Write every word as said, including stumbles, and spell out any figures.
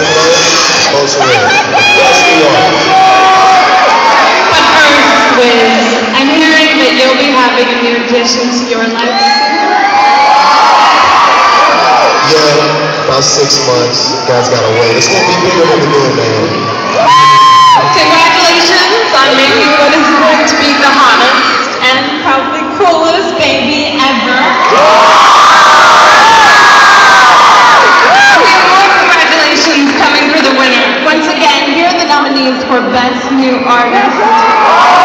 Most of it. Best New York. But first, Wiz, I'm hearing that you'll be having a new addition to your life soon. Yeah, about six months. God's got to wait. It's gonna be bigger than the new man. Congratulations on making what is going to be the hottest and probably coolest baby ever. We have more congratulations coming for the winner. Once again, here are the nominees for Best New Artist.